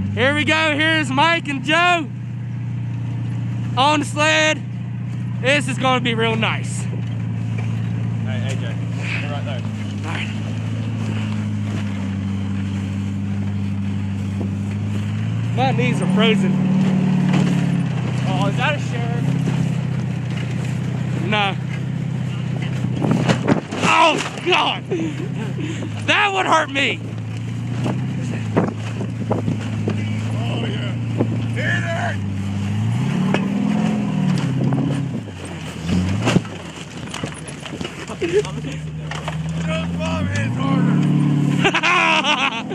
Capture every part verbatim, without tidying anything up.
Here we go. Here's Mike and Joe on the sled. This is going to be real nice. Hey, A J, you're right there. All right. My knees are frozen. Oh, is that a sheriff? No. Oh, God. That would hurt me. Oh, yeah. Hit it! Just Bob hits harder.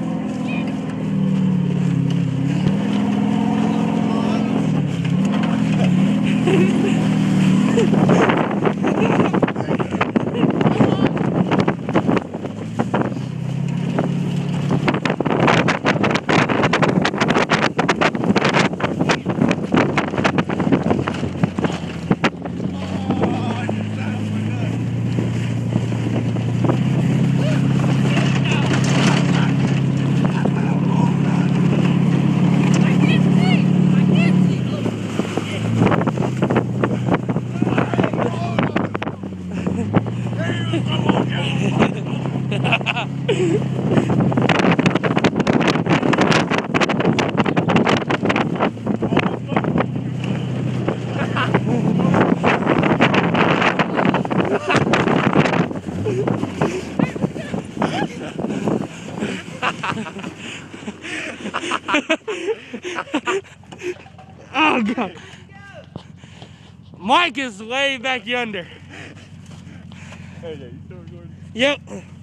Oh, God. Mike is way back yonder. Hey, you still recording? Yep.